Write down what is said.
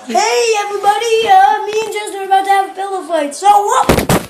Hey everybody, me and Justin are about to have a pillow fight. So what?